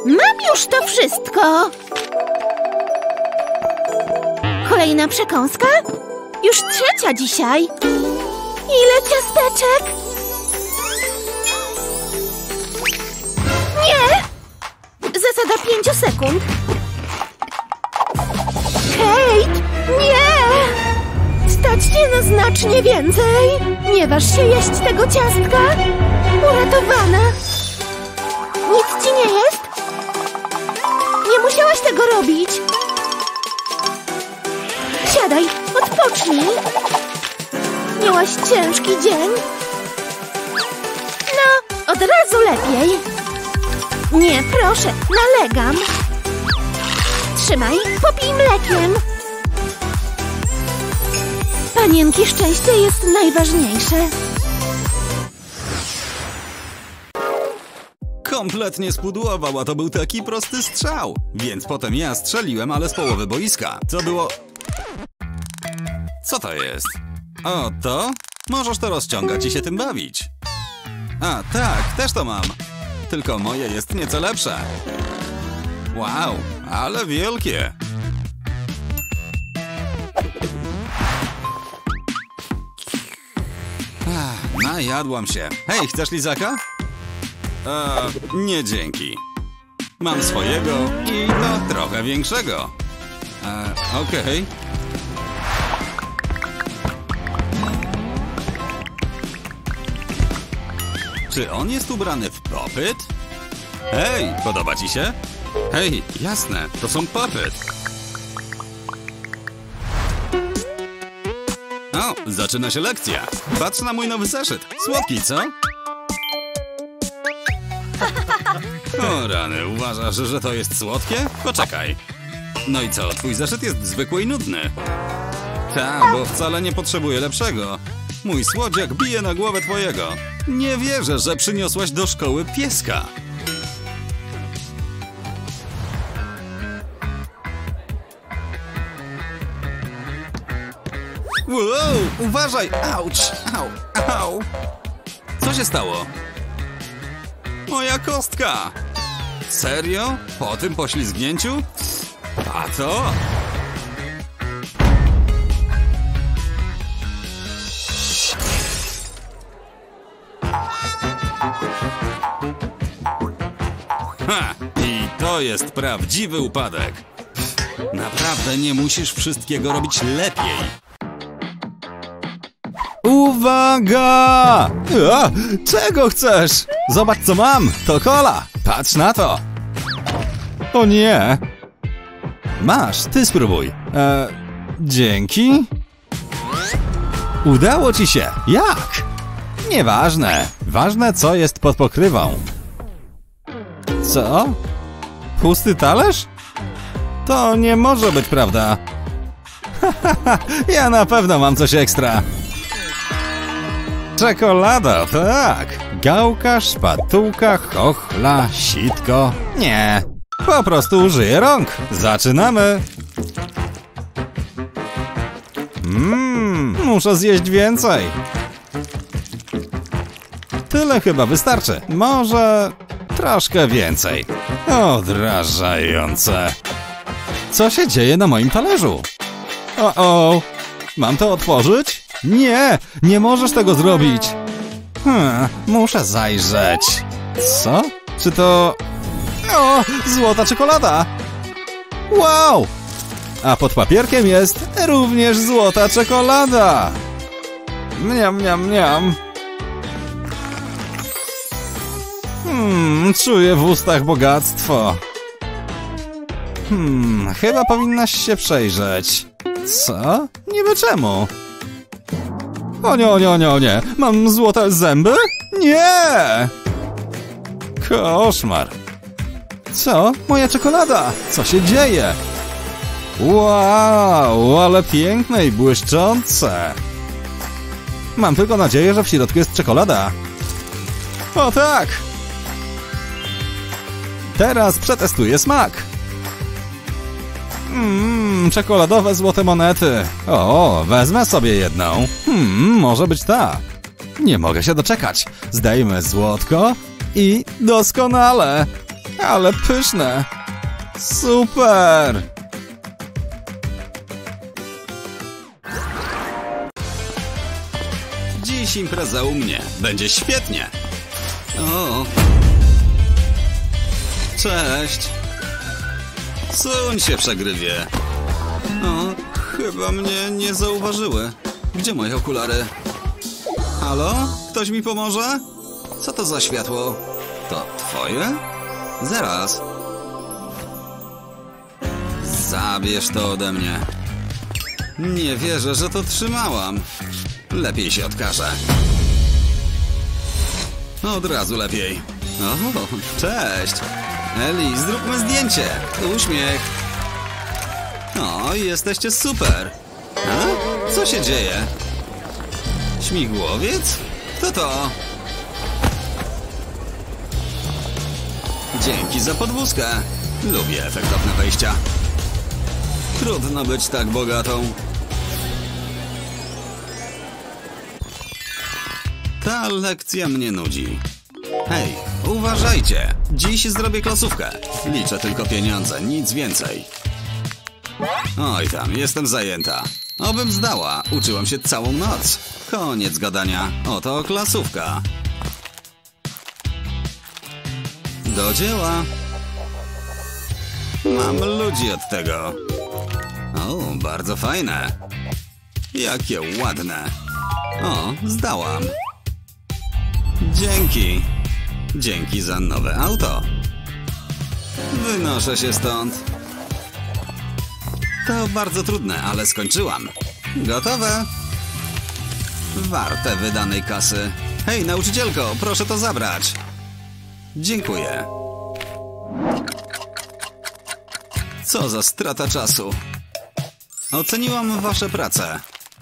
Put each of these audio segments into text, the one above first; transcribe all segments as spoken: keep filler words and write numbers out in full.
Mam już to wszystko. Kolejna przekąska? Już trzecia dzisiaj. Ile ciasteczek? Nie! Zasada pięciu sekund. Kate! Nie! Stać cię na znacznie więcej. Nie waż się jeść tego ciastka. Uratowana. Nic ci nie jest? Nie musiałaś tego robić. Siadaj, odpocznij. Miałaś ciężki dzień. No, od razu lepiej. Nie, proszę, nalegam. Trzymaj, popij mlekiem. Panienki, szczęście jest najważniejsze. Kompletnie spudłował, a to był taki prosty strzał. Więc potem ja strzeliłem, ale z połowy boiska. Co było... Co to jest? O, to? Możesz to rozciągać i się tym bawić. A, tak, też to mam. Tylko moje jest nieco lepsze. Wow, ale wielkie. Ach, najadłam się. Hej, chcesz lizaka? Eee, nie dzięki. Mam swojego i to trochę większego. Eee, okej. Okay. Czy on jest ubrany w popyt? Hej, podoba ci się? Hej, jasne, to są popyt. O, zaczyna się lekcja. Patrz na mój nowy zeszyt. Słodki, co? O rany, uważasz, że to jest słodkie? Poczekaj. No i co, twój zeszyt jest zwykły i nudny. Ta, bo wcale nie potrzebuję lepszego. Mój słodziak bije na głowę twojego. Nie wierzę, że przyniosłaś do szkoły pieska. Wow, uważaj! Auć! Au! Au! Co się stało? Moja kostka! Serio? Po tym poślizgnięciu? A to? Ha! I to jest prawdziwy upadek. Naprawdę nie musisz wszystkiego robić lepiej. Uwaga! A, czego chcesz? Zobacz, co mam! To kola! Patrz na to! O nie! Masz, ty spróbuj. E, dzięki. Udało ci się. Jak? Nieważne. Ważne, co jest pod pokrywą. Co? Pusty talerz? To nie może być prawda. Ja na pewno mam coś ekstra. Czekolada, tak. Gałka, szpatułka, chochla, sitko. Nie, po prostu użyję rąk. Zaczynamy. Mmm, muszę zjeść więcej. Tyle chyba wystarczy. Może troszkę więcej. Odrażające. Co się dzieje na moim talerzu? O, o, mam to otworzyć? Nie, nie możesz tego zrobić. Hmm, muszę zajrzeć. Co? Czy to... O, złota czekolada. Wow! A pod papierkiem jest również złota czekolada. Mniam, mniam, mniam. Hmm, czuję w ustach bogactwo. Hmm, chyba powinnaś się przejrzeć. Co? Niby czemu? O nie, o nie, o nie, o nie. Mam złote zęby? Nie! Koszmar. Co? Moja czekolada! Co się dzieje? Wow, ale piękne i błyszczące. Mam tylko nadzieję, że w środku jest czekolada. O tak! Teraz przetestuję smak. Mmm, czekoladowe złote monety. O, wezmę sobie jedną. Hmm, może być ta. Nie mogę się doczekać. Zdejmę złotko i doskonale. Ale pyszne! Super! Dziś impreza u mnie. Będzie świetnie. O! Cześć! Suń się, przegrywie. O, chyba mnie nie zauważyły. Gdzie moje okulary? Halo? Ktoś mi pomoże? Co to za światło? To twoje? Zaraz. Zabierz to ode mnie. Nie wierzę, że to trzymałam. Lepiej się odkażę. Od razu lepiej. O, cześć. Eli, zróbmy zdjęcie. Uśmiech. O, jesteście super. A? Co się dzieje? Śmigłowiec? Kto to? Dzięki za podwózkę. Lubię efektowne wejścia. Trudno być tak bogatą. Ta lekcja mnie nudzi. Hej, uważajcie! Dziś zrobię klasówkę. Liczę tylko pieniądze, nic więcej. Oj tam, jestem zajęta. Obym zdała, uczyłem się całą noc. Koniec gadania, oto klasówka. Do dzieła. Mam ludzi od tego. O, bardzo fajne. Jakie ładne. O, zdałam. Dzięki. Dzięki za nowe auto. Wynoszę się stąd. To bardzo trudne, ale skończyłam. Gotowe. Warte wydanej kasy. Hej, nauczycielko, proszę to zabrać. Dziękuję. Co za strata czasu. Oceniłam wasze prace.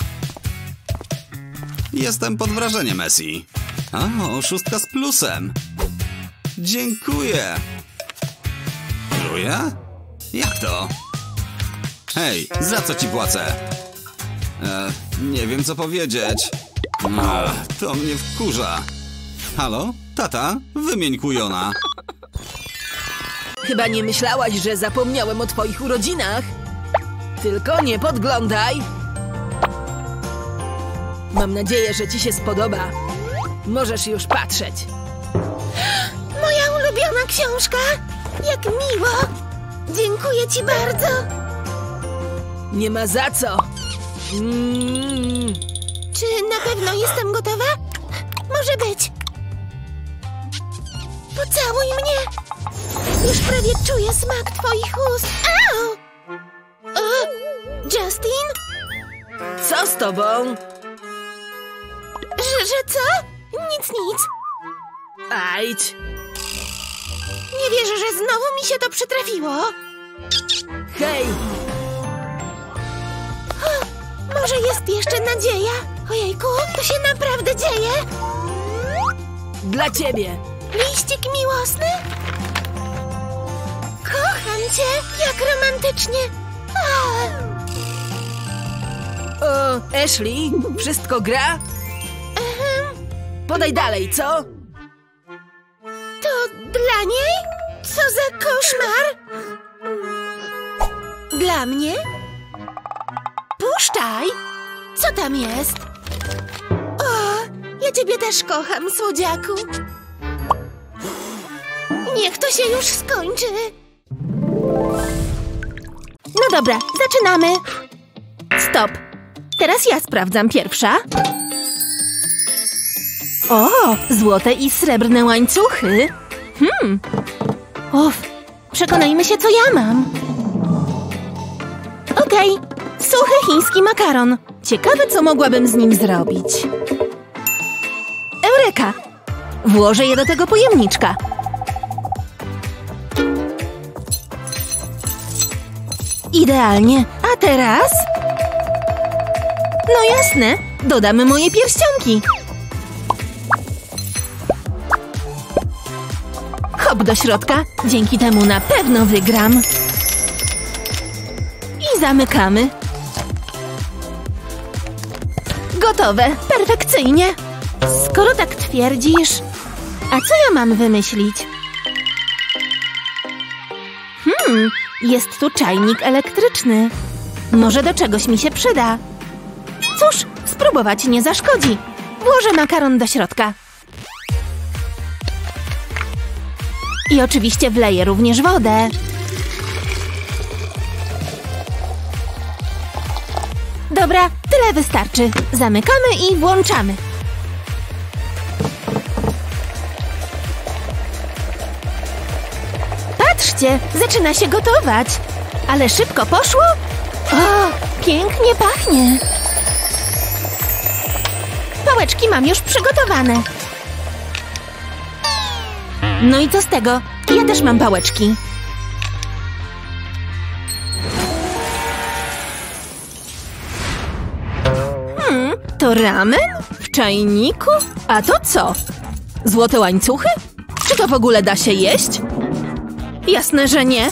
Jestem pod wrażeniem, Essie. O, szóstka z plusem. Dziękuję. Truję? Jak to? Hej, za co ci płacę? E, nie wiem, co powiedzieć. Ach, to mnie wkurza. Halo? Tata? Wymień kujona. Chyba nie myślałaś, że zapomniałem o twoich urodzinach. Tylko nie podglądaj. Mam nadzieję, że ci się spodoba. Możesz już patrzeć. Moja ulubiona książka! Jak miło! Dziękuję ci bardzo! Nie ma za co. Mm. Czy na pewno jestem gotowa? Może być. Pocałuj mnie! Już prawie czuję smak twoich ust. Au! O, Justin? Co z tobą? Że, że co? Nic, nic. Ajdź. Nie wierzę, że znowu mi się to przytrafiło. Hej! O, może jest jeszcze nadzieja? Ojejku, to się naprawdę dzieje? Dla ciebie. Liścik miłosny? Kocham cię, jak romantycznie. A. O, Ashley, wszystko gra? Ehem. Podaj dalej, co? To dla niej? Co za koszmar? Dla mnie? Puszczaj! Co tam jest? O, ja ciebie też kocham, słodziaku. Niech to się już skończy. No dobra, zaczynamy. Stop. Teraz ja sprawdzam pierwsza. O, złote i srebrne łańcuchy. Hmm. Uf, przekonajmy się, co ja mam. Okej, okay. Suchy chiński makaron. Ciekawe, co mogłabym z nim zrobić. Eureka! Włożę je do tego pojemniczka. Idealnie. A teraz? No jasne, dodamy moje pierścionki. Hop do środka. Dzięki temu na pewno wygram. I zamykamy. Gotowe. Perfekcyjnie. Skoro tak twierdzisz... A co ja mam wymyślić? Hmm, jest tu czajnik elektryczny. Może do czegoś mi się przyda. Cóż, spróbować nie zaszkodzi. Włożę makaron do środka. I oczywiście wleję również wodę. Dobra, tyle wystarczy. Zamykamy i włączamy. Patrzcie, zaczyna się gotować. Ale szybko poszło? O, pięknie pachnie. Pałeczki mam już przygotowane. No i co z tego? Ja też mam pałeczki. Hmm, to ramen? W czajniku? A to co? Złote łańcuchy? Czy to w ogóle da się jeść? Jasne, że nie.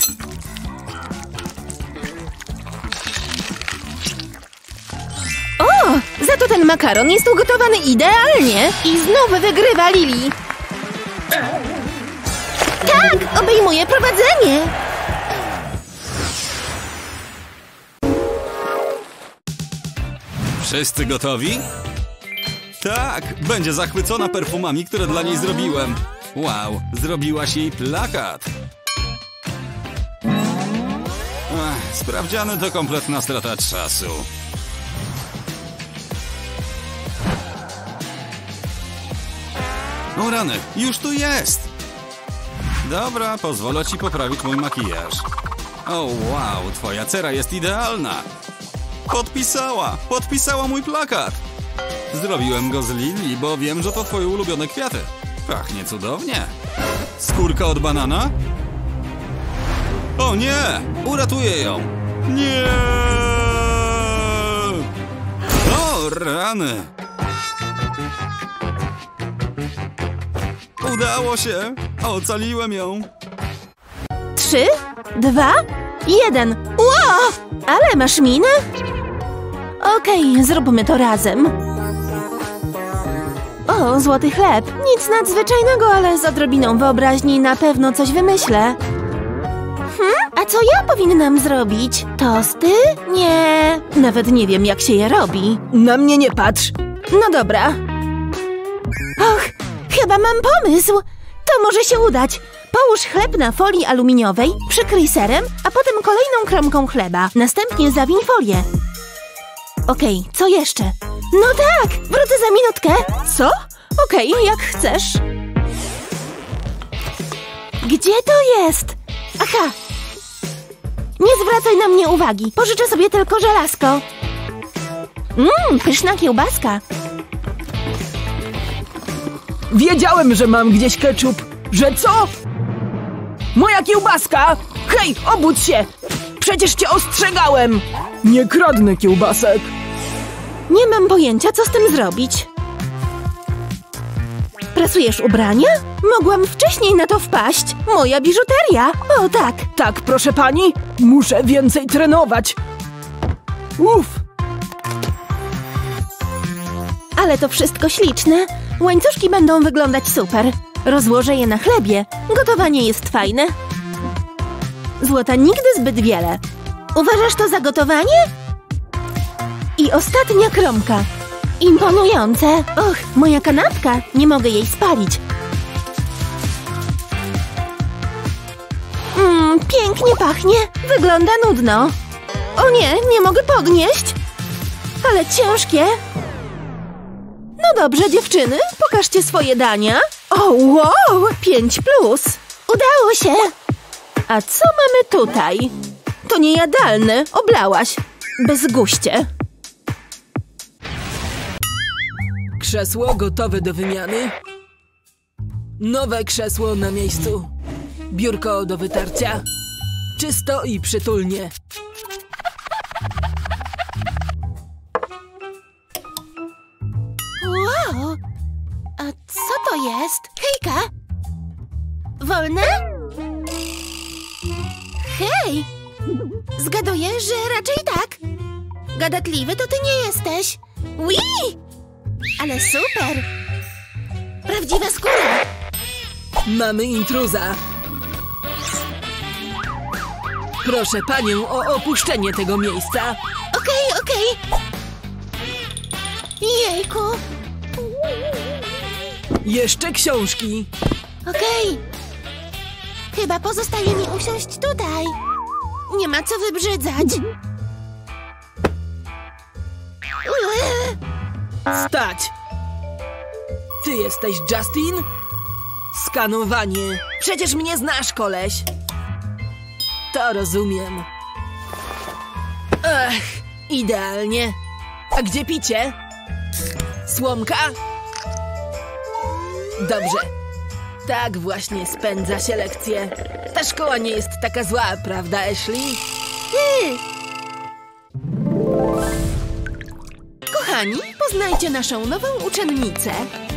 O, za to ten makaron jest ugotowany idealnie. I znów wygrywa Lili. Tak, obejmuje prowadzenie. Wszyscy gotowi? Tak, będzie zachwycona perfumami, które dla niej zrobiłem. Wow, zrobiłaś jej plakat. Ach, sprawdziany to kompletna strata czasu. O rany, już tu jest! Dobra, pozwolę ci poprawić mój makijaż. O wow, twoja cera jest idealna. Podpisała, podpisała mój plakat. Zrobiłem go z lilii, bo wiem, że to twoje ulubione kwiaty. Pachnie cudownie. Skórka od banana? O nie! Uratuję ją! Nie! O rany! Udało się! Ocaliłem ją! Trzy, dwa, jeden. Ło! Ale masz minę? Okej, zróbmy to razem. O, złoty chleb. Nic nadzwyczajnego, ale z odrobiną wyobraźni na pewno coś wymyślę. Hmm? A co ja powinnam zrobić? Tosty? Nie. Nawet nie wiem, jak się je robi. Na mnie nie patrz. No dobra. Och, chyba mam pomysł. To może się udać. Połóż chleb na folii aluminiowej, przykryj serem, a potem kolejną kromką chleba. Następnie zawiń folię. Okej, co jeszcze? No tak, wrócę za minutkę. Co? Okej, jak chcesz. Gdzie to jest? Aha. Nie zwracaj na mnie uwagi. Pożyczę sobie tylko żelazko. Mmm, pyszna kiełbaska. Wiedziałem, że mam gdzieś ketchup. Że co? Moja kiełbaska! Hej, obudź się! Przecież cię ostrzegałem! Nie kradnę kiełbasek. Nie mam pojęcia, co z tym zrobić. Prasujesz ubrania? Mogłam wcześniej na to wpaść. Moja biżuteria. O tak. Tak, proszę pani. Muszę więcej trenować. Uff. Ale to wszystko śliczne. Łańcuszki będą wyglądać super. Rozłożę je na chlebie. Gotowanie jest fajne. Złota nigdy zbyt wiele. Uważasz to za gotowanie? I ostatnia kromka. Imponujące. Och, moja kanapka. Nie mogę jej spalić. Mmm, pięknie pachnie. Wygląda nudno. O nie, nie mogę podnieść. Ale ciężkie. No dobrze, dziewczyny, pokażcie swoje dania. O, wow, pięć plus. Udało się. A co mamy tutaj? To niejadalne, oblałaś. Bezguście. Krzesło gotowe do wymiany. Nowe krzesło na miejscu. Biurko do wytarcia. Czysto i przytulnie. Wow, a co to jest? Hejka! Wolne? Hej! Zgaduję, że raczej tak. Gadatliwy to ty nie jesteś. Ui! Ale super! Prawdziwa skóra! Mamy intruza. Proszę panią o opuszczenie tego miejsca. Okej, okej. Jejku. Jeszcze książki. Okej. Chyba pozostaje mi usiąść tutaj. Nie ma co wybrzydzać. Ue. Stać! Ty jesteś Justin? Skanowanie. Przecież mnie znasz, koleś. To rozumiem. Ach, idealnie. A gdzie picie? Słomka? Dobrze. Tak właśnie spędza się lekcje. Ta szkoła nie jest taka zła, prawda, Ashley? Ty. Kochani, poznajcie naszą nową uczennicę.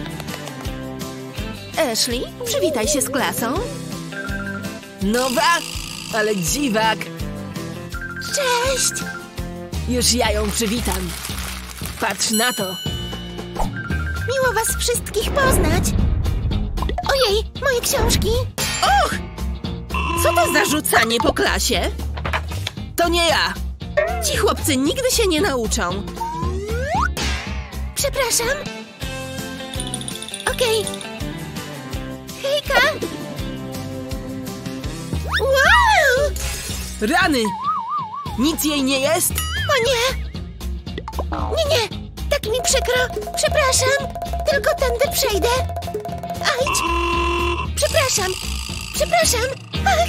Ashley, przywitaj się z klasą. Nowa? Ale dziwak. Cześć! Już ja ją przywitam. Patrz na to. Miło was wszystkich poznać. Ojej, moje książki. Och! Co to za rzucanie po klasie? To nie ja. Ci chłopcy nigdy się nie nauczą. Przepraszam. Okej. Hejka! Wow! Rany! Nic jej nie jest? O nie! Nie, nie! Tak mi przykro! Przepraszam! Tylko tędy przejdę! Ajdź! Przepraszam! Przepraszam! Ach!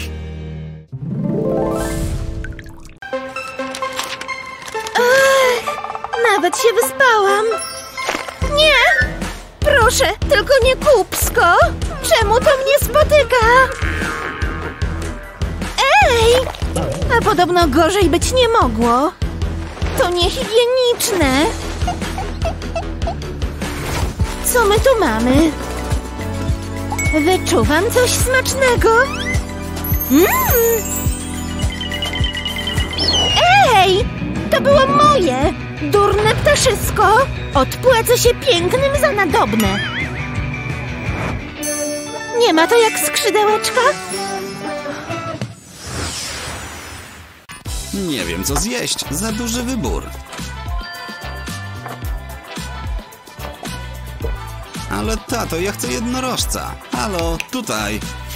Ach! Nawet się wyspałam! Nie! Proszę, tylko nie kupsko! Czemu to mnie spotyka? Ej! A podobno gorzej być nie mogło. To niehigieniczne. Co my tu mamy? Wyczuwam coś smacznego. Mm. Ej! To było moje! Durne ptaszysko! Odpłacę się pięknym za nadobne. Nie ma to jak skrzydełeczka? Nie wiem, co zjeść. Za duży wybór. Ale tato, ja chcę jednorożca. Halo, tutaj.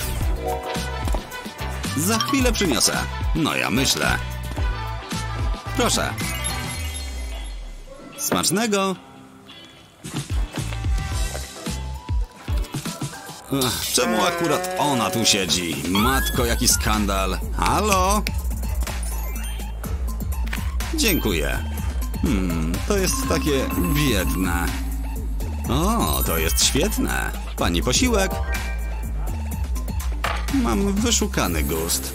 Za chwilę przyniosę. No ja myślę. Proszę. Smacznego. Ach, czemu akurat ona tu siedzi? Matko, jaki skandal. Halo? Dziękuję. Hmm, to jest takie biedne. O, to jest świetne. Pani posiłek? Mam wyszukany gust.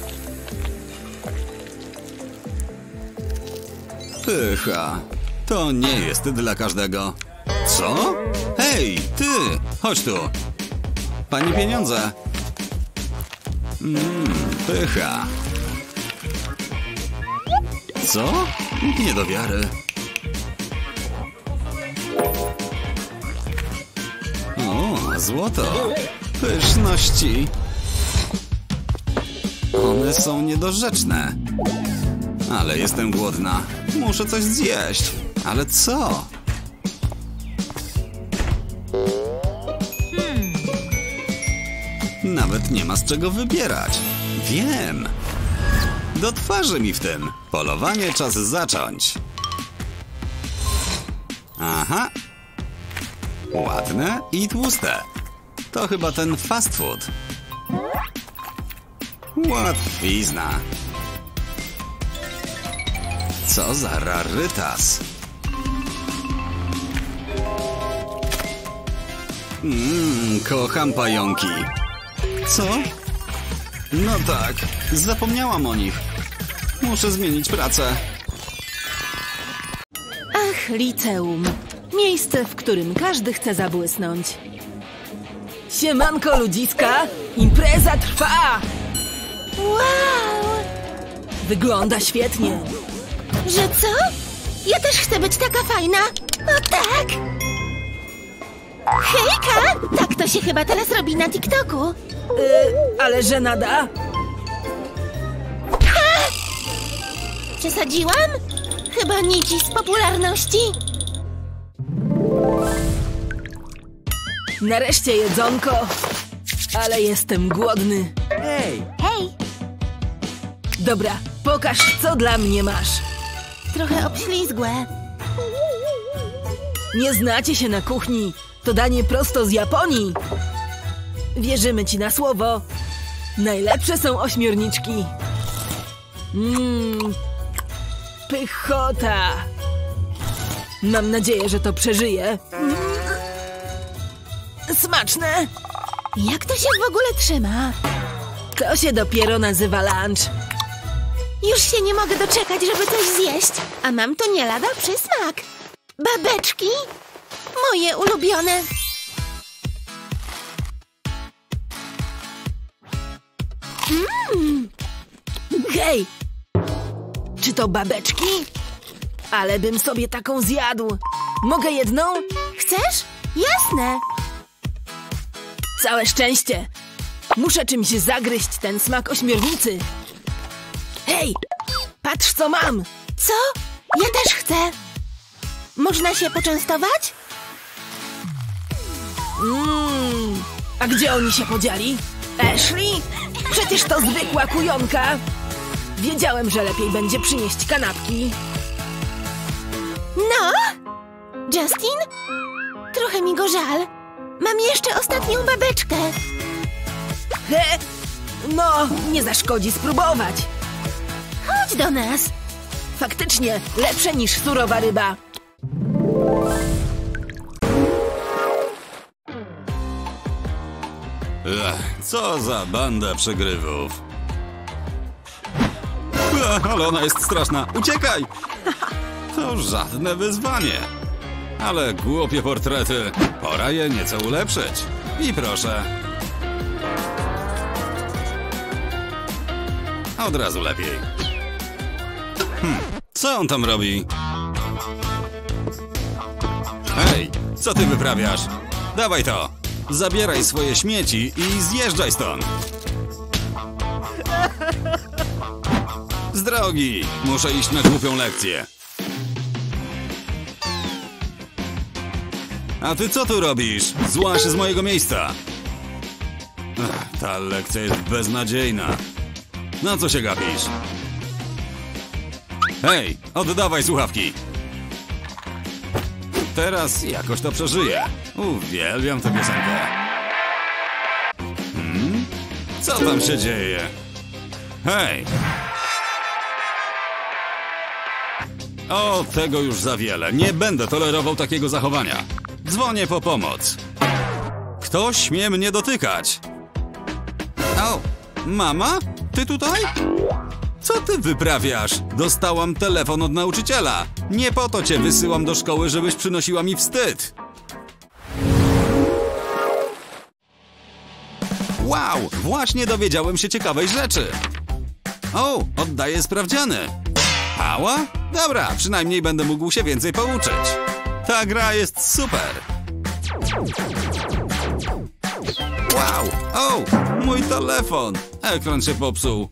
Pycha. To nie jest dla każdego. Co? Hej, ty! Chodź tu. Pani pieniądze. Mmm, pycha. Co? Nie do wiary. O, złoto. Pyszności. One są niedorzeczne. Ale jestem głodna. Muszę coś zjeść. Ale co? Nawet nie ma z czego wybierać. Wiem. Do twarzy mi w tym. Polowanie czas zacząć. Aha. Ładne i tłuste. To chyba ten fast food. Łatwizna. Co za rarytas. Mmm, kocham pająki. Co? No tak, zapomniałam o nich. Muszę zmienić pracę. Ach, liceum. Miejsce, w którym każdy chce zabłysnąć. Siemanko, ludziska! Impreza trwa! Wow! Wygląda świetnie. Że co? Ja też chcę być taka fajna. O tak! Hejka! Tak to się chyba teraz robi na TikToku. Yy, ale żenada. Ha! Przesadziłam? Chyba nici z popularności. Nareszcie jedzonko. Ale jestem głodny. Hej! Hej, Dobra, pokaż, co dla mnie masz. trochę obślizgłe. Nie znacie się na kuchni. To danie prosto z Japonii. Wierzymy ci na słowo. Najlepsze są ośmiorniczki. Mmm, pychota. Mam nadzieję, że to przeżyje. Mm. Smaczne. Jak to się w ogóle trzyma? To się dopiero nazywa lunch. Już się nie mogę doczekać, żeby coś zjeść. A mam tu nie lada przysmak. Babeczki? Moje ulubione. Hej! Czy to babeczki? Ale bym sobie taką zjadł. Mogę jedną? Chcesz? Jasne. Całe szczęście. Muszę czymś zagryźć ten smak ośmiornicy. Hej! Patrz, co mam! Co? Ja też chcę. Można się poczęstować? Mmm. A gdzie oni się podzieli? Ashley? Przecież to zwykła kujonka. Wiedziałem, że lepiej będzie przynieść kanapki. No? Justin? Trochę mi go żal. Mam jeszcze ostatnią babeczkę. He? No, nie zaszkodzi spróbować. Chodź do nas. Faktycznie, lepsze niż surowa ryba. Ech, co za banda przegrywów. Ech, ale ona jest straszna. Uciekaj! To żadne wyzwanie. Ale głupie portrety. Pora je nieco ulepszyć. I proszę. Od razu lepiej. Hm, co on tam robi? Hej, co ty wyprawiasz? Dawaj to! Zabieraj swoje śmieci i zjeżdżaj stąd! Z drogi! Muszę iść na głupią lekcję. A ty co tu robisz? Złaź z mojego miejsca! Ech, ta lekcja jest beznadziejna. Na co się gapisz? Hej, oddawaj słuchawki! Teraz jakoś to przeżyję. Uwielbiam tę piosenkę. Hmm? Co tam się dzieje? Hej! O, tego już za wiele. Nie będę tolerował takiego zachowania. Dzwonię po pomoc. Kto śmie mnie dotykać? O, mama? Ty tutaj? Co ty wyprawiasz? Dostałam telefon od nauczyciela. Nie po to cię wysyłam do szkoły, żebyś przynosiła mi wstyd. Wow, właśnie dowiedziałem się ciekawej rzeczy. O, oddaję sprawdziany. Pała? Dobra, przynajmniej będę mógł się więcej pouczyć. Ta gra jest super. Wow, o, mój telefon. Ekran się popsuł.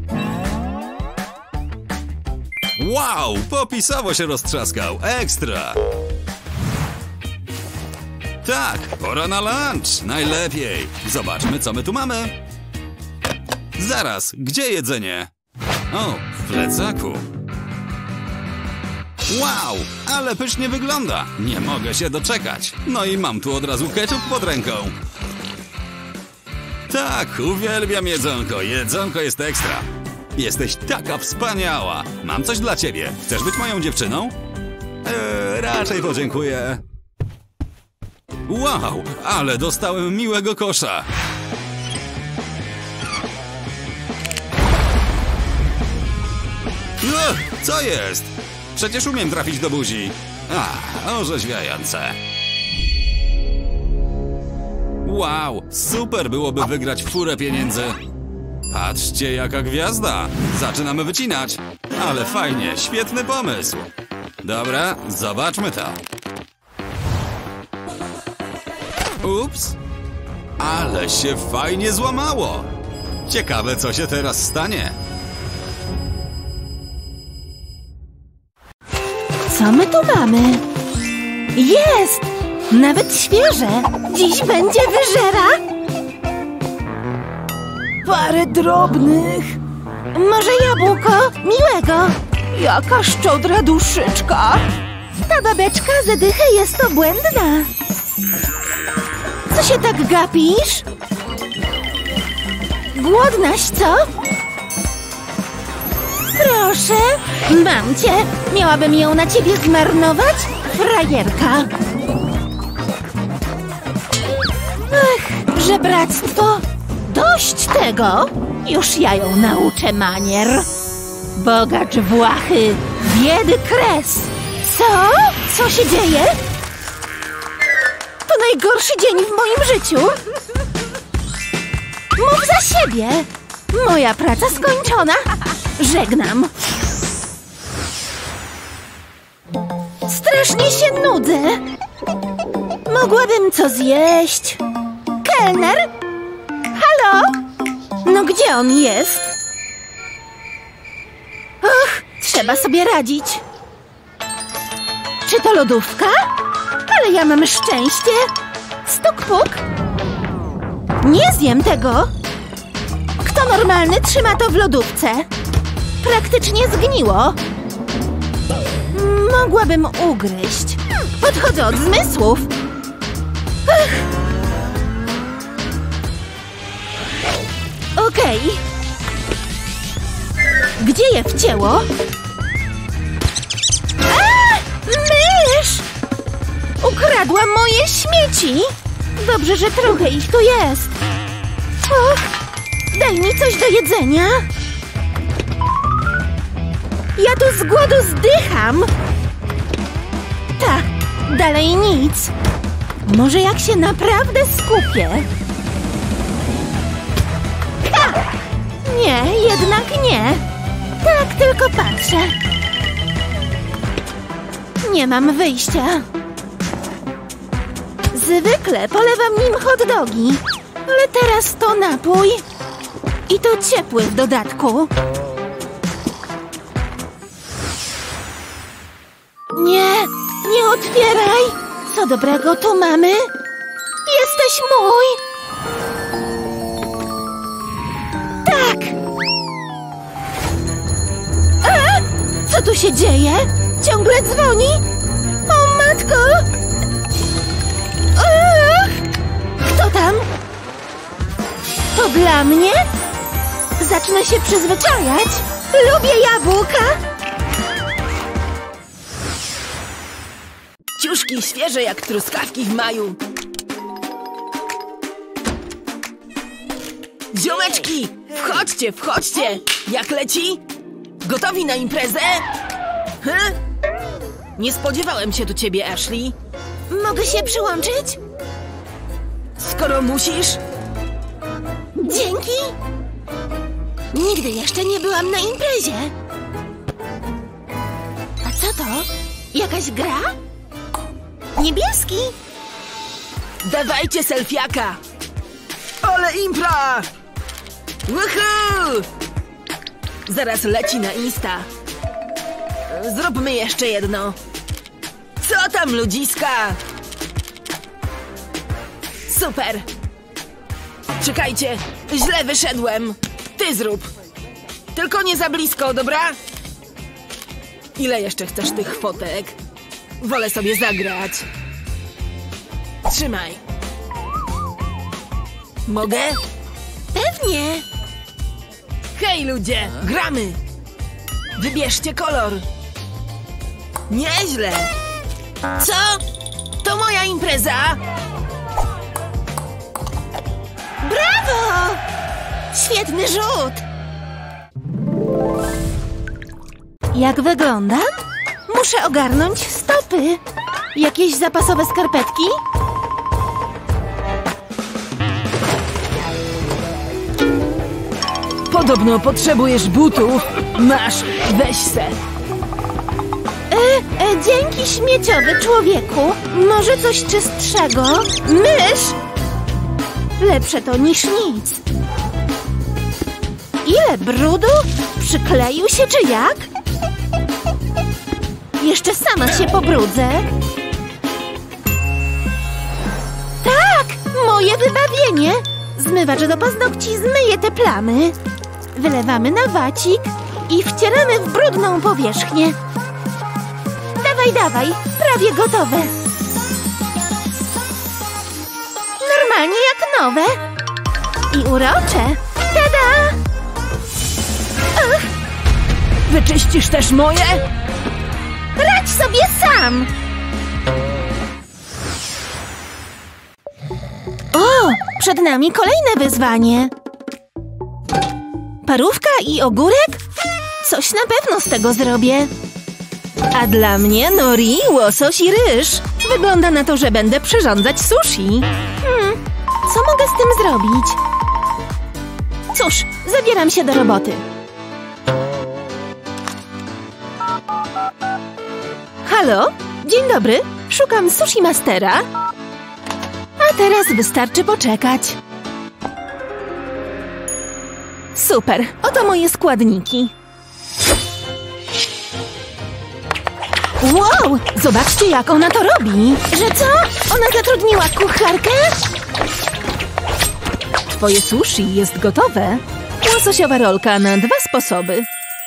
Wow, popisowo się roztrzaskał. Ekstra. Tak, pora na lunch. Najlepiej. Zobaczmy, co my tu mamy. Zaraz, gdzie jedzenie? O, w plecaku. Wow, ale pysznie wygląda. Nie mogę się doczekać. No i mam tu od razu ketchup pod ręką. Tak, uwielbiam jedzonko. Jedzonko jest ekstra. Jesteś taka wspaniała. Mam coś dla ciebie. Chcesz być moją dziewczyną? Eee, raczej podziękuję. Wow, ale dostałem miłego kosza. Ugh, co jest? Przecież umiem trafić do buzi. A, orzeźwiające. Wow, super byłoby wygrać furę pieniędzy. Patrzcie, jaka gwiazda. Zaczynamy wycinać. Ale fajnie, świetny pomysł. Dobra, zobaczmy to. Ups. Ale się fajnie złamało. Ciekawe, co się teraz stanie. Co my tu mamy? Jest! Nawet świeże! Dziś będzie wyżera! Parę drobnych. Może jabłko? Miłego! Jaka szczodra duszyczka. Ta babeczka z dychy jest obłędna. Co się tak gapisz? Głodnaś, co? Proszę, mam cię. Miałabym ją na ciebie zmarnować? Frajerka. Ech, żebractwo. Dość tego. Już ja ją nauczę manier. Bogacz Włachy, biedy kres. Co? Co się dzieje? To najgorszy dzień w moim życiu. Mów za siebie. Moja praca skończona. Żegnam. Strasznie się nudzę. Mogłabym co zjeść. Kelner? Halo? No gdzie on jest? Och, trzeba sobie radzić. Czy to lodówka? Ale ja mam szczęście. Stuk puk. Nie zjem tego. Kto normalny trzyma to w lodówce? Praktycznie zgniło. Mogłabym ugryźć. Podchodzę od zmysłów. Ech. Okej. Gdzie je wcięło? A! Mysz! Ukradła moje śmieci. Dobrze, że trochę ich tu jest. Och, daj mi coś do jedzenia. Ja tu z głodu zdycham. Tak, dalej nic. Może jak się naprawdę skupię. Ha! Nie, jednak nie. Tak, tylko patrzę. Nie mam wyjścia. Zwykle polewam nim hot dogi, ale teraz to napój. I to ciepły w dodatku. Nie, nie otwieraj! Co dobrego tu mamy? Jesteś mój! Tak! A? Co tu się dzieje? Ciągle dzwoni? O matko! Ach! Kto tam? To dla mnie? Zacznę się przyzwyczajać. Lubię jabłka. Ciuszki świeże jak truskawki w maju. Ziomeczki, wchodźcie, wchodźcie. Jak leci? Gotowi na imprezę? Hm? Nie spodziewałem się tu ciebie, Ashley. Mogę się przyłączyć? Skoro musisz. Dzięki. Nigdy jeszcze nie byłam na imprezie. A co to? Jakaś gra? Niebieski. Dawajcie selfiaka. Ale impra! Woohoo! Zaraz leci na Insta. Zróbmy jeszcze jedno. Co tam, ludziska? Super. Czekajcie, źle wyszedłem. Ty zrób. Tylko nie za blisko, dobra? Ile jeszcze chcesz tych fotek? Wolę sobie zagrać. Trzymaj. Mogę? Pewnie. Hej, ludzie, gramy. Wybierzcie kolor. Nieźle. Co? To moja impreza. Brawo! Świetny rzut. Jak wyglądam? Muszę ogarnąć stopy. Jakieś zapasowe skarpetki? Podobno potrzebujesz butów. Masz, weź se. E, e, dzięki, śmieciowy człowieku. Może coś czystszego? Mysz! Lepsze to niż nic. Ile brudu? Przykleił się czy jak? jeszcze sama się pobrudzę. Tak, moje wybawienie. Zmywacz do paznokci zmyje te plamy. Wylewamy na wacik i wcieramy w brudną powierzchnię. Dawaj, dawaj, prawie gotowe. Normalnie jak nowe. I urocze. Tada! Ach, Wyczyścisz też moje? radź sobie sam! O, przed nami kolejne wyzwanie. Parówka i ogórek? Coś na pewno z tego zrobię. A dla mnie nori, łosoś i ryż. Wygląda na to, że będę przyrządzać sushi. Hmm, co mogę z tym zrobić? Cóż, zabieram się do roboty. Halo? Dzień dobry. Szukam sushi mastera. A teraz wystarczy poczekać. Super, oto moje składniki. Wow, zobaczcie jak ona to robi. Że co? Ona zatrudniła kucharkę? Twoje sushi jest gotowe. Łososiowa rolka na dwa sposoby.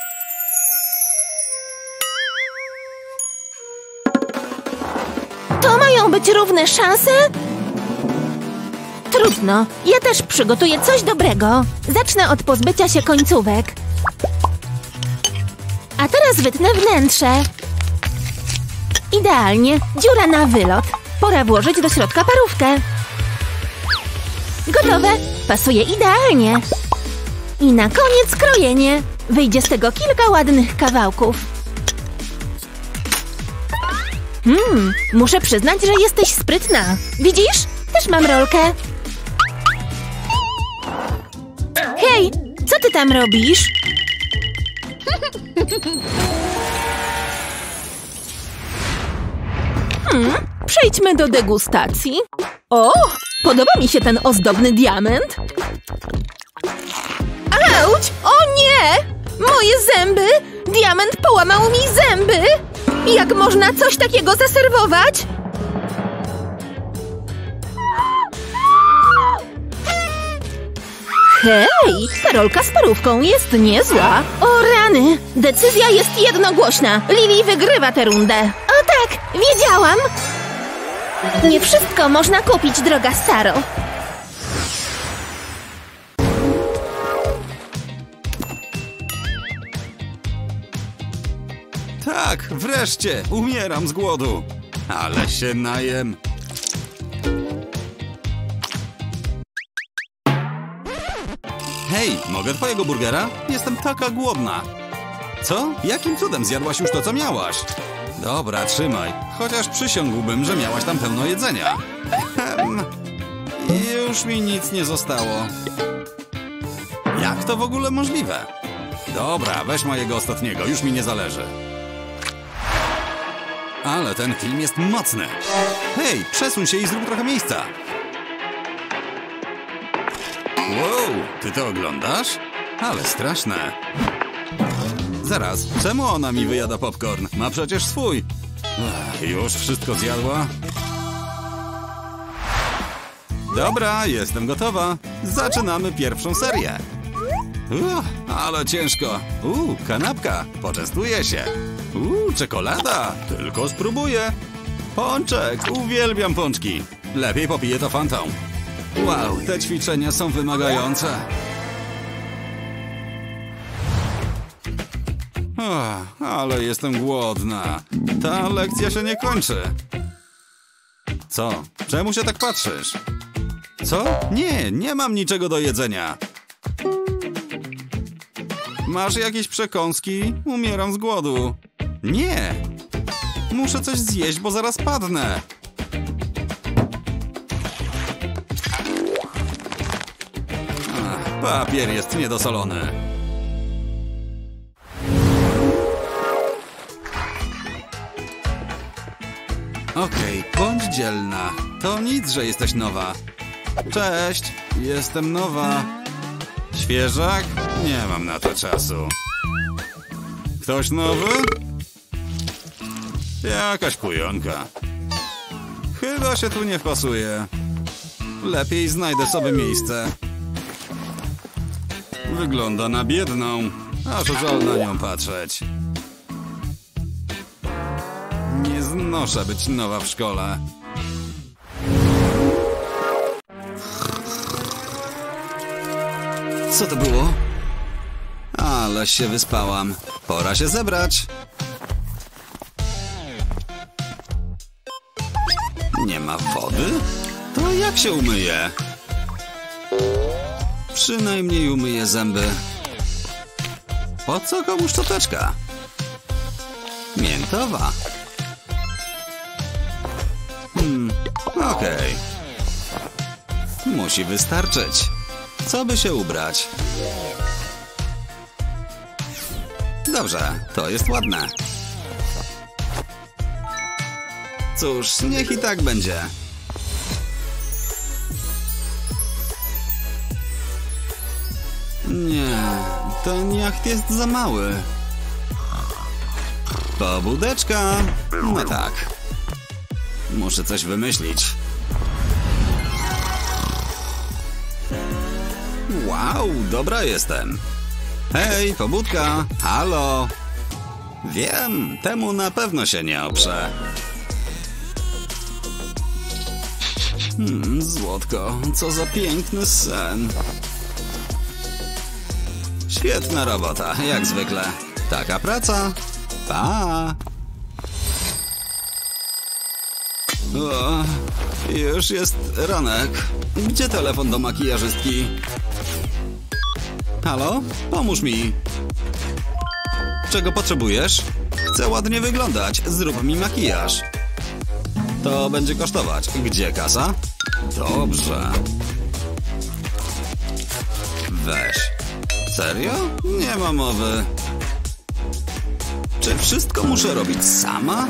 To mają być równe szanse? Trudno, ja też przygotuję coś dobrego. Zacznę od pozbycia się końcówek. A teraz wytnę wnętrze. Idealnie, dziura na wylot. Pora włożyć do środka parówkę. Gotowe, pasuje idealnie. I na koniec krojenie. Wyjdzie z tego kilka ładnych kawałków. Hmm, muszę przyznać, że jesteś sprytna. Widzisz? Też mam rolkę. Hej, co ty tam robisz? Hmm, przejdźmy do degustacji. O, podoba mi się ten ozdobny diament. Auć! O nie! Moje zęby! Diament połamał mi zęby! Jak można coś takiego zaserwować? Hej, ta rolka z parówką jest niezła. O rany! Decyzja jest jednogłośna. Lili wygrywa tę rundę. O tak, wiedziałam! Nie wszystko można kupić, droga Saro. Tak, wreszcie! Umieram z głodu. Ale się najem. Hej, mogę twojego burgera? Jestem taka głodna. Co? Jakim cudem zjadłaś już to, co miałaś? Dobra, trzymaj. Chociaż przysiągłbym, że miałaś tam pełno jedzenia. Już mi nic nie zostało. Jak to w ogóle możliwe? Dobra, weź mojego ostatniego, już mi nie zależy. Ale ten film jest mocny. Hej, przesuń się i zrób trochę miejsca. Wow, ty to oglądasz? Ale straszne. Zaraz, czemu ona mi wyjada popcorn? Ma przecież swój. Ech, już wszystko zjadła? Dobra, jestem gotowa. Zaczynamy pierwszą serię. Uff, ale ciężko. Uuu, kanapka. Poczęstuję się. Uuu, czekolada. Tylko spróbuję. Pączek. Uwielbiam pączki. Lepiej popiję to fantą. Wow, te ćwiczenia są wymagające. Oh, ale jestem głodna. Ta lekcja się nie kończy. Co? Czemu się tak patrzysz? Co? Nie, nie mam niczego do jedzenia. Masz jakieś przekąski? Umieram z głodu. Nie! Muszę coś zjeść, bo zaraz padnę. Ach, papier jest niedosolony. Okej, bądź dzielna. To nic, że jesteś nowa. Cześć, jestem nowa. Świeżak? Nie mam na to czasu. Ktoś nowy? Jakaś kujonka. Chyba się tu nie wpasuje. Lepiej znajdę sobie miejsce. Wygląda na biedną, aż żal na nią patrzeć. Nie znoszę być nowa w szkole. Co to było? Ale się wyspałam. Pora się zebrać. Nie ma wody? To jak się umyje? Przynajmniej umyję zęby. Po co komu szczoteczka? Miętowa. Hmm, okej. Okay. Musi wystarczyć. Co by się ubrać? Dobrze, to jest ładne. Cóż, niech i tak będzie. Nie, ten jacht jest za mały. Pobudeczka. No tak. Muszę coś wymyślić. Wow, dobra jestem. Hej, pobudka, halo. Wiem, temu na pewno się nie oprze. Hmm, złotko, co za piękny sen. Świetna robota, jak zwykle. Taka praca. Pa! O, już jest ranek. Gdzie telefon do makijażystki? Halo? Pomóż mi. Czego potrzebujesz? Chcę ładnie wyglądać. Zrób mi makijaż. To będzie kosztować. Gdzie kasa? Dobrze. Weź. Serio? Nie ma mowy. Czy wszystko muszę robić sama?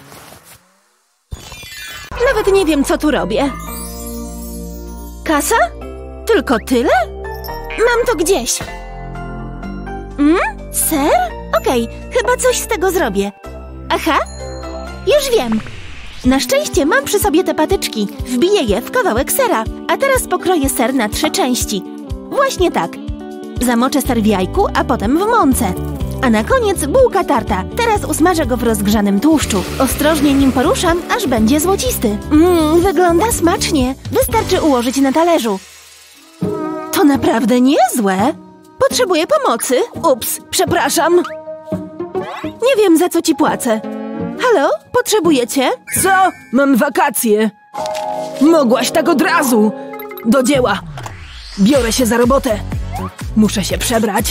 Nawet nie wiem, co tu robię. Kasa? Tylko tyle? Mam to gdzieś. Mm? Ser? Okej, chyba coś z tego zrobię. Aha, już wiem. Na szczęście mam przy sobie te patyczki. Wbiję je w kawałek sera, a teraz pokroję ser na trzy części. Właśnie tak. Zamoczę ser w jajku, a potem w mące. A na koniec bułka tarta. Teraz usmażę go w rozgrzanym tłuszczu. Ostrożnie nim poruszam, aż będzie złocisty. Mmm, wygląda smacznie. Wystarczy ułożyć na talerzu. To naprawdę niezłe. Potrzebuję pomocy. Ups, przepraszam. Nie wiem, za co ci płacę. Halo? Potrzebujecie? Co? Mam wakacje. Mogłaś tak od razu. Do dzieła. Biorę się za robotę. Muszę się przebrać.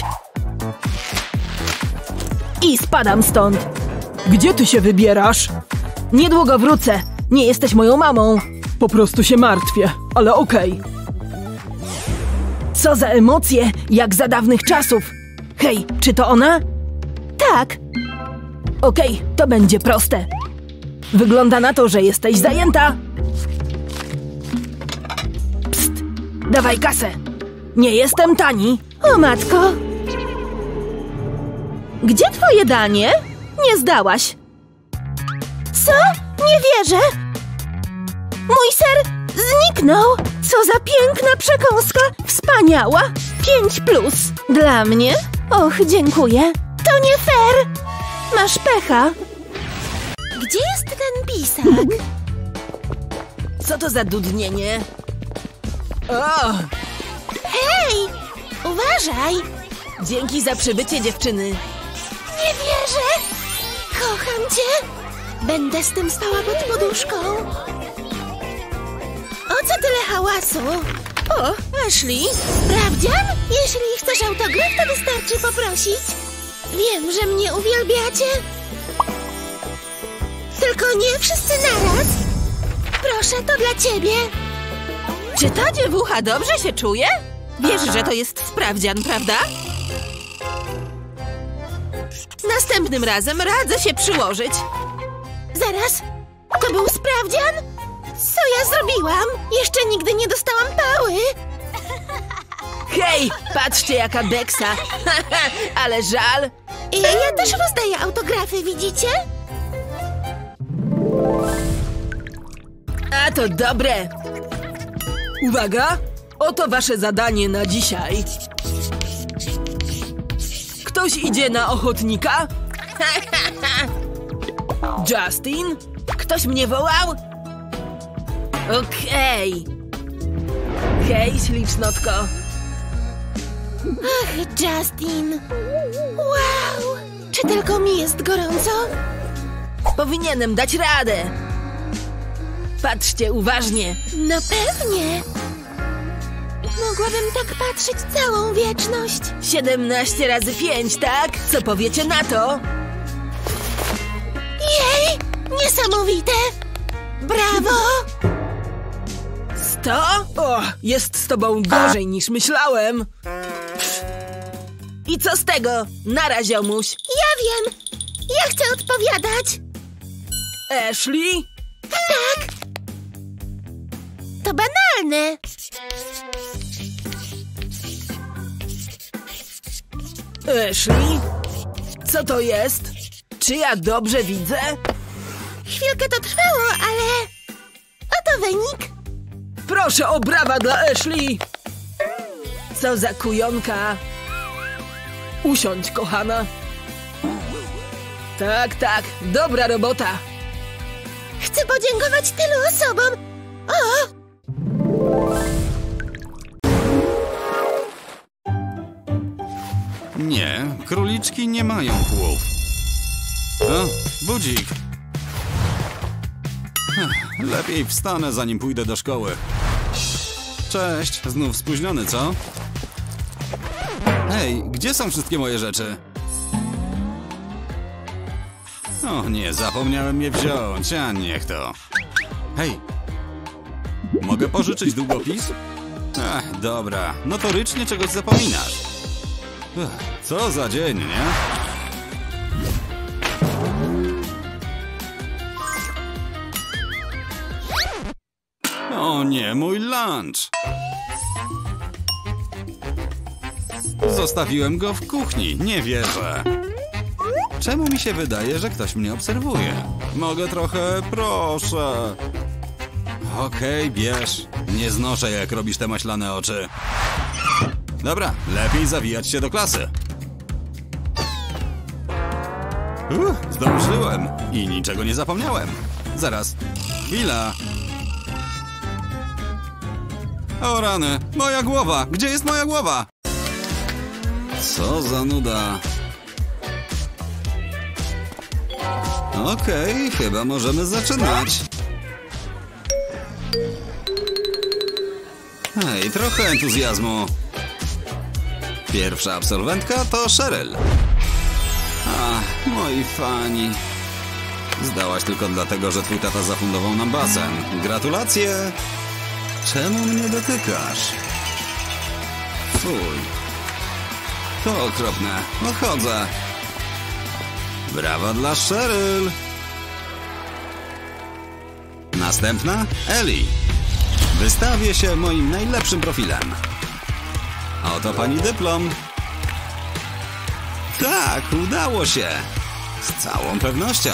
I spadam stąd. Gdzie ty się wybierasz? Niedługo wrócę. Nie jesteś moją mamą. Po prostu się martwię, ale okej. Co za emocje, jak za dawnych czasów. Hej, czy to ona? Tak. Okej, to będzie proste. Wygląda na to, że jesteś zajęta. Psst, dawaj kasę. Nie jestem tani. O matko. Gdzie twoje danie? Nie zdałaś. Co? Nie wierzę. Mój ser zniknął. Co za piękna przekąska. Wspaniała. Pięć plus. Dla mnie? Och, dziękuję. To nie fair. Masz pecha. Gdzie jest ten pisak? Co to za dudnienie? O! Hej! Uważaj! Dzięki za przybycie, dziewczyny. Nie wierzę! Kocham cię! Będę z tym spała pod poduszką. O co tyle hałasu? O, Ashley, sprawdzian? Jeśli chcesz autograf, to wystarczy poprosić. Wiem, że mnie uwielbiacie. Tylko nie wszyscy naraz. Proszę, to dla ciebie. Czy ta dziewucha dobrze się czuje? Wiesz, że to jest sprawdzian, prawda? Następnym razem radzę się przyłożyć. Zaraz, to był sprawdzian? Co ja zrobiłam? Jeszcze nigdy nie dostałam pały. Hej, patrzcie jaka beksa. Ale żal. I ja też rozdaję autografy, widzicie? A to dobre. Uwaga, oto wasze zadanie na dzisiaj. Ktoś idzie na ochotnika? Justin? Ktoś mnie wołał? Okej. Hej, ślicznotko. Ach, Justin. Wow! Czy tylko mi jest gorąco? Powinienem dać radę. Patrzcie uważnie. No pewnie. Mogłabym tak patrzeć całą wieczność. siedemnaście razy pięć, tak? Co powiecie na to? Jej! Niesamowite! Brawo! sto? O, jest z tobą gorzej niż myślałem. Pff. I co z tego? Nara, ziomuś. Ja wiem! Ja chcę odpowiadać! Ashley? Tak! To banalne! Ashley? Co to jest? Czy ja dobrze widzę? Chwilkę to trwało, ale... Oto wynik! Proszę o brawa dla Ashley! Co za kujonka! Usiądź, kochana. Tak, tak, dobra robota. Chcę podziękować tylu osobom! O! Nie, króliczki nie mają kłów. O, budzik. Ech, lepiej wstanę, zanim pójdę do szkoły. Cześć, znów spóźniony, co? Hej, gdzie są wszystkie moje rzeczy? O nie, zapomniałem je wziąć, a niech to. Hej, mogę pożyczyć długopis? Ach, dobra, notorycznie czegoś zapominasz. Ech, co za dzień, nie? O nie, mój lunch! Zostawiłem go w kuchni, nie wierzę. Czemu mi się wydaje, że ktoś mnie obserwuje? Mogę trochę, proszę. Okej, bierz. Nie znoszę, jak robisz te maślane oczy. Dobra, lepiej zawijać się do klasy. Uh, zdążyłem i niczego nie zapomniałem. Zaraz, chwila. O rany, moja głowa! Gdzie jest moja głowa? Co za nuda. Okej, chyba możemy zaczynać. Hej, trochę entuzjazmu. Pierwsza absolwentka to Cheryl. Ach, moi fani. Zdałaś tylko dlatego, że twój tata zafundował nam basen. Gratulacje! Czemu mnie dotykasz? Fuj. To okropne. Odchodzę. Brawa dla Cheryl. Następna Ellie. Wystawię się moim najlepszym profilem. Oto pani dyplom. Tak, udało się. Z całą pewnością.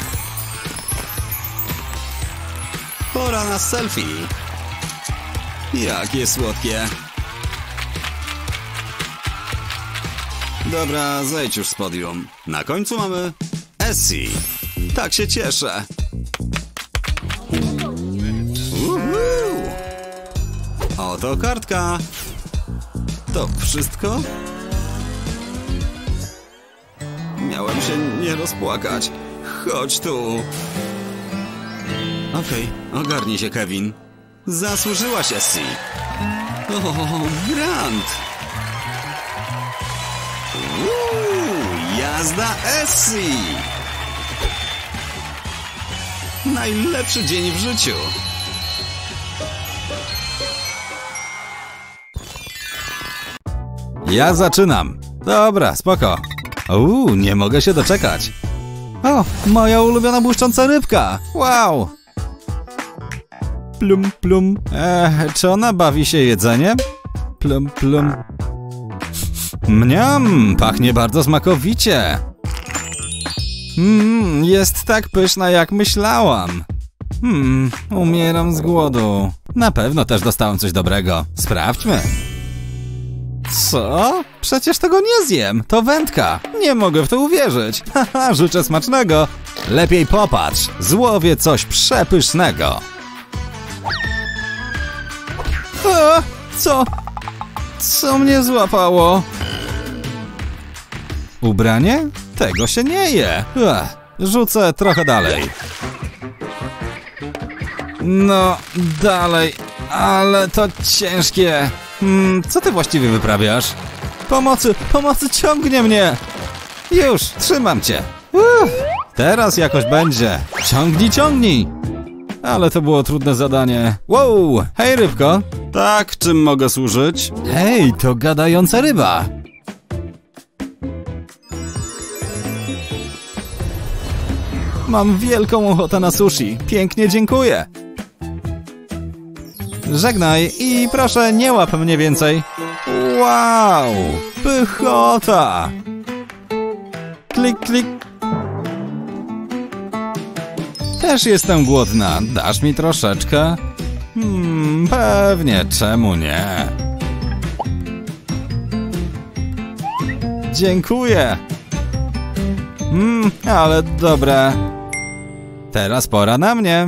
Pora na selfie. Jakie słodkie. Dobra, zejdź już z podium. Na końcu mamy Essie. Tak się cieszę. Uhu. Oto kartka. To wszystko? Miałem się nie rozpłakać. Chodź tu. Okej, okay, ogarnij się, Kevin. Zasłużyłaś, Essie. O, Grant. Uuu, jazda Essie. Najlepszy dzień w życiu. Ja zaczynam. Dobra, spoko. Uuu, nie mogę się doczekać. O, moja ulubiona błyszcząca rybka. Wow. Plum, plum. Eee, czy ona bawi się jedzeniem? Plum, plum. Mniam, pachnie bardzo smakowicie. Mmm, jest tak pyszna, jak myślałam. Hmm, umieram z głodu. Na pewno też dostałem coś dobrego. Sprawdźmy. Co? Przecież tego nie zjem. To wędka. Nie mogę w to uwierzyć. Haha, życzę smacznego. Lepiej popatrz. Złowię coś przepysznego. A, co? Co mnie złapało? Ubranie? Tego się nie je. Ech, rzucę trochę dalej. No, dalej. Ale to ciężkie. Hmm, co ty właściwie wyprawiasz? Pomocy, pomocy, ciągnie mnie. Już, trzymam cię. Uff, teraz jakoś będzie. Ciągnij, ciągnij. Ale to było trudne zadanie. Wow, hej rybko. Tak, czym mogę służyć? Hej, to gadająca ryba. Mam wielką ochotę na sushi. Pięknie dziękuję. Żegnaj i proszę nie łap mnie więcej. Wow, pychota. Klik, klik. Też jestem głodna. Dasz mi troszeczkę? Hmm, pewnie, czemu nie? Dziękuję. Hmm, ale dobre. Teraz pora na mnie.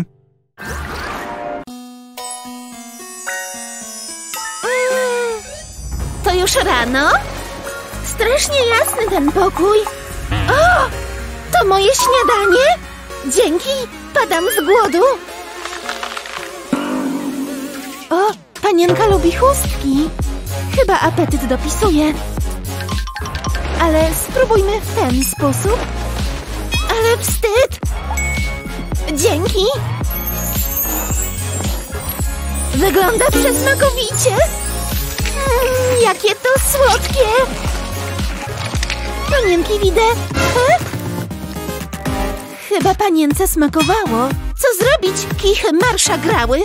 To już rano? Strasznie jasny ten pokój. O! To moje śniadanie? Dzięki, padam z głodu. O, panienka lubi chustki. Chyba apetyt dopisuje. Ale spróbujmy w ten sposób. Ale wstyd. Dzięki. Wygląda przesmakowicie. Mm, jakie to słodkie. Panienki widzę. He? Chyba panience smakowało. Co zrobić? Kichy marsza grały.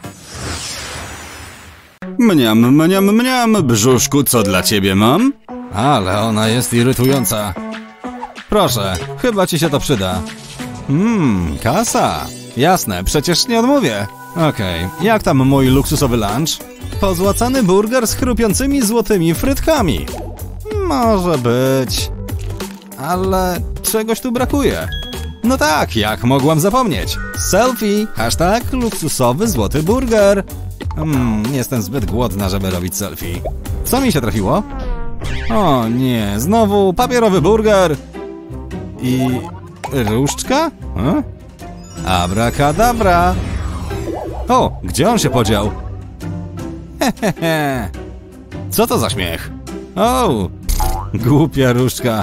Mniam, mniam, mniam, brzuszku, co dla ciebie mam? Ale ona jest irytująca. Proszę, chyba ci się to przyda. Mmm, kasa. Jasne, przecież nie odmówię. Okej, okay. Jak tam mój luksusowy lunch? Pozłacany burger z chrupiącymi złotymi frytkami. Może być. Ale czegoś tu brakuje. No tak, jak mogłam zapomnieć? Selfie, hashtag luksusowy złoty burger. Hmm, jestem zbyt głodna, żeby robić selfie. Co mi się trafiło? O nie, znowu papierowy burger. I różdżka? Hm? Abracadabra. O, gdzie on się podział? Hehehe. Co to za śmiech? O, głupia różdżka.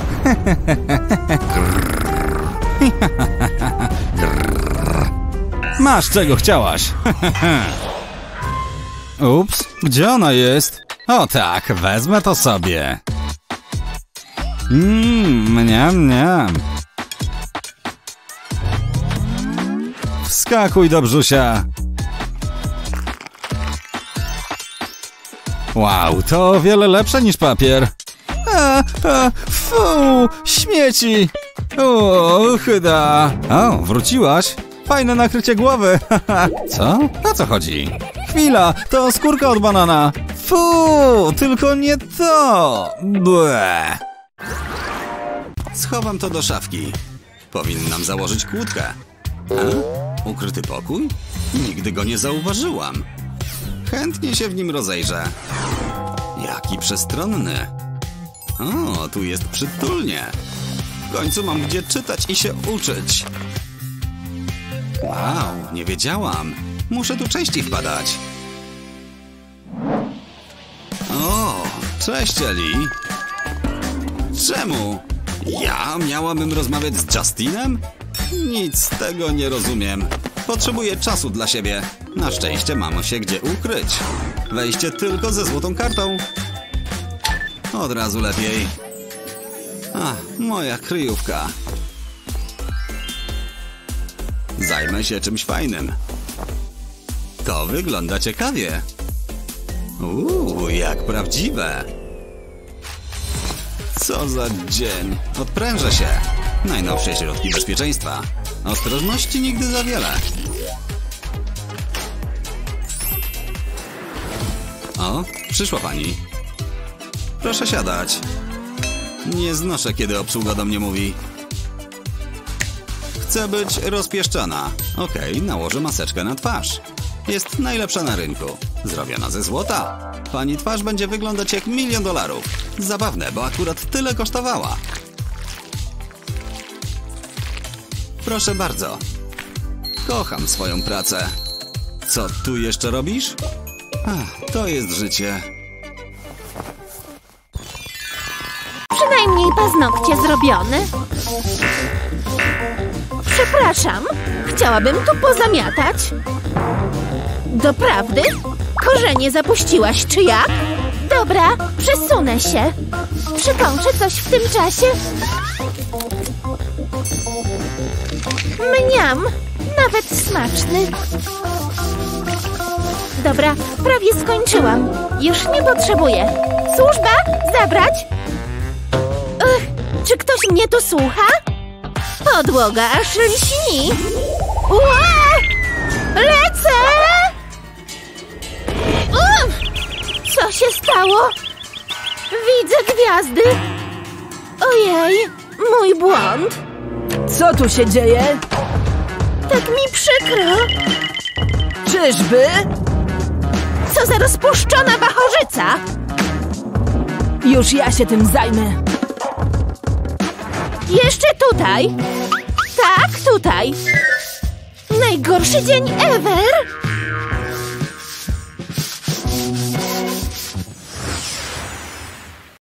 Masz czego chciałaś. Ups, gdzie ona jest? O tak, wezmę to sobie. Mmm, mniam, mniam. Wskakuj do brzusia. Wow, to o wiele lepsze niż papier. A, a, fu, śmieci. O, chyda. O, wróciłaś? Fajne nakrycie głowy. Co? O co chodzi? Chwila, to skórka od banana. Fu, tylko nie to. Ble. Schowam to do szafki. Powinnam założyć kłódkę. A? Ukryty pokój? Nigdy go nie zauważyłam. Chętnie się w nim rozejrzę. Jaki przestronny. O, tu jest przytulnie. W końcu mam gdzie czytać i się uczyć. Wow, nie wiedziałam. Muszę tu częściej wpadać. O, cześć Eli. Czemu? Ja miałabym rozmawiać z Justinem? Nic z tego nie rozumiem. Potrzebuję czasu dla siebie. Na szczęście mam się gdzie ukryć. Wejście tylko ze złotą kartą. Od razu lepiej. A, moja kryjówka. Zajmę się czymś fajnym. To wygląda ciekawie. Uuu, jak prawdziwe. Co za dzień. Odprężę się. Najnowsze środki bezpieczeństwa. Ostrożności nigdy za wiele. O, przyszła pani. Proszę siadać. Nie znoszę, kiedy obsługa do mnie mówi. Chcę być rozpieszczona. Okej, nałożę maseczkę na twarz. Jest najlepsza na rynku. Zrobiona ze złota. Pani twarz będzie wyglądać jak milion dolarów. Zabawne, bo akurat tyle kosztowała. Proszę bardzo. Kocham swoją pracę. Co tu jeszcze robisz? Ach, to jest życie. Przynajmniej paznokcie zrobione. Przepraszam, chciałabym tu pozamiatać. Doprawdy? Korzenie zapuściłaś, czy jak? Dobra, przesunę się. Przykąszę coś w tym czasie. Mniam, nawet smaczny. Dobra, prawie skończyłam. Już nie potrzebuję. Służba, zabrać? Ugh, czy ktoś mnie tu słucha? Podłoga aż lśni. Ua! Lecę! Uf! Co się stało? Widzę gwiazdy. Ojej, mój błąd. Co tu się dzieje? Tak mi przykro. Czyżby? Co za rozpuszczona bachorzyca. Już ja się tym zajmę. Jeszcze tutaj. Tak, tutaj. Najgorszy dzień ever.